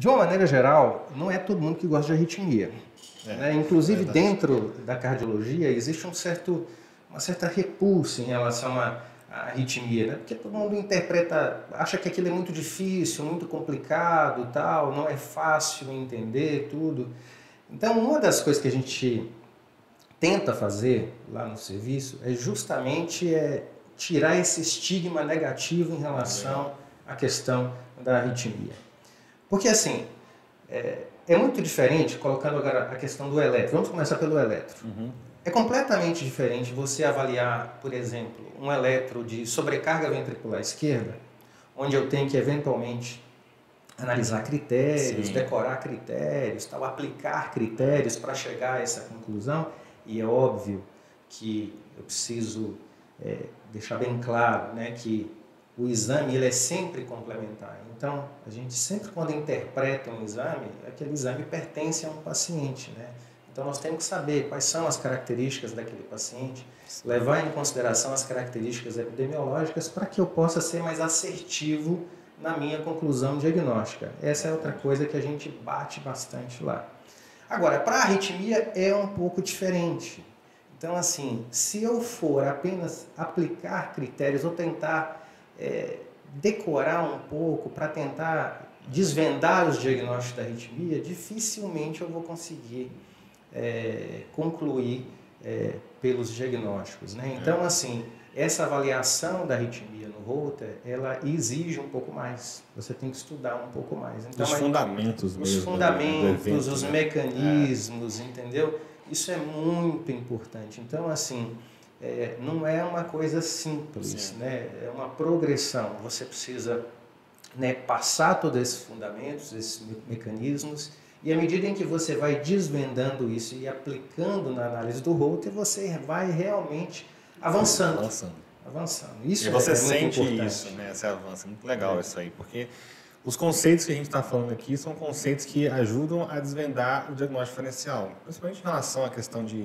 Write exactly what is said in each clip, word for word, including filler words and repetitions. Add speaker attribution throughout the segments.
Speaker 1: De uma maneira geral, não é todo mundo que gosta de arritmia. É, né? Inclusive, é dentro da cardiologia, existe um certo, uma certa repulsa em relação à, à arritmia, né? Porque todo mundo interpreta, acha que aquilo é muito difícil, muito complicado, tal, não é fácil entender tudo. Então, uma das coisas que a gente tenta fazer lá no serviço é justamente é, tirar esse estigma negativo em relação à questão da arritmia. Porque assim, é, é muito diferente, colocando agora a questão do eletro. Vamos começar pelo eletro. Uhum. É completamente diferente você avaliar, por exemplo, um eletro de sobrecarga ventricular esquerda, onde eu tenho que eventualmente analisar critérios, Sim. decorar critérios, tal, aplicar critérios para chegar a essa conclusão. E é óbvio que eu preciso é, deixar bem claro, né, que o exame ele é sempre complementar. Então, a gente sempre quando interpreta um exame, aquele exame pertence a um paciente, né? Então, nós temos que saber quais são as características daquele paciente, levar em consideração as características epidemiológicas para que eu possa ser mais assertivo na minha conclusão diagnóstica. Essa é outra coisa que a gente bate bastante lá. Agora, para a arritmia é um pouco diferente. Então, assim, se eu for apenas aplicar critérios ou tentar É, decorar um pouco para tentar desvendar os diagnósticos da arritmia, dificilmente eu vou conseguir é, concluir é, pelos diagnósticos, né? Então, assim, essa avaliação da arritmia no Holter, ela exige um pouco mais. Você tem que estudar um pouco mais. Então,
Speaker 2: os fundamentos
Speaker 1: os
Speaker 2: mesmo.
Speaker 1: Os fundamentos,
Speaker 2: evento,
Speaker 1: os
Speaker 2: né?
Speaker 1: mecanismos, é. entendeu? Isso é muito importante. Então, assim, É, não é uma coisa simples, né? É uma progressão. Você precisa, né, passar todos esses fundamentos, esses me mecanismos, e à medida em que você vai desvendando isso e aplicando na análise do Holter, você vai realmente avançando.
Speaker 2: Avançando.
Speaker 1: avançando. Isso
Speaker 2: e você
Speaker 1: é, é
Speaker 2: sente
Speaker 1: muito importante.
Speaker 2: isso, né? Esse avanço. É muito legal é. isso aí, porque os conceitos que a gente está falando aqui são conceitos que ajudam a desvendar o diagnóstico diferencial, principalmente em relação à questão de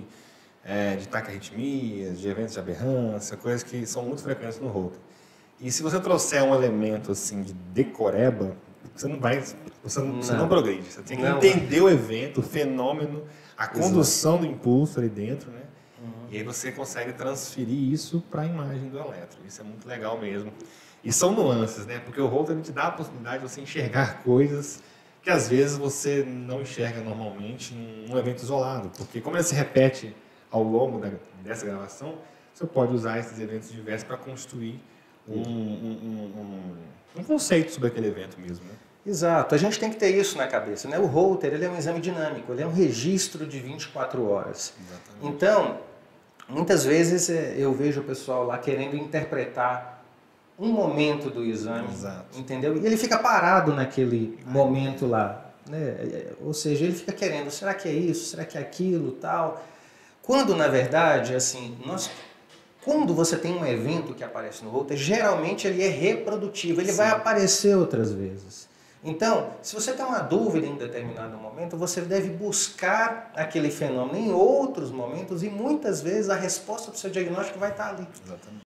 Speaker 2: É, de taquiarritmias, de eventos de aberrância, coisas que são muito frequentes no Holter. E se você trouxer um elemento assim de decoreba, você não vai, você não, não. Você não progride. Você tem que não. entender o evento, o fenômeno, a condução Exato. do impulso ali dentro, né? Uhum. E aí você consegue transferir isso para a imagem do eletro. Isso é muito legal mesmo. E são nuances, né? Porque o Holter te dá a possibilidade de você enxergar coisas que às vezes você não enxerga normalmente num evento isolado, porque como ele se repete ao longo da, dessa gravação, você pode usar esses eventos diversos para construir um, um, um, um conceito sobre aquele evento mesmo, né?
Speaker 1: Exato, a gente tem que ter isso na cabeça, né? O Holter, ele é um exame dinâmico, ele é um registro de vinte e quatro horas. Exatamente. Então, muitas vezes eu vejo o pessoal lá querendo interpretar um momento do exame, Exato. entendeu? E ele fica parado naquele Ai, momento é. lá, né? Ou seja, ele fica querendo, será que é isso, será que é aquilo, tal... Quando, na verdade, assim, nós, quando você tem um evento que aparece no Holter, geralmente ele é reprodutivo, ele Sim. vai aparecer outras vezes. Então, se você tem uma dúvida em determinado momento, você deve buscar aquele fenômeno em outros momentos e muitas vezes a resposta para o seu diagnóstico vai estar ali.
Speaker 2: Exatamente.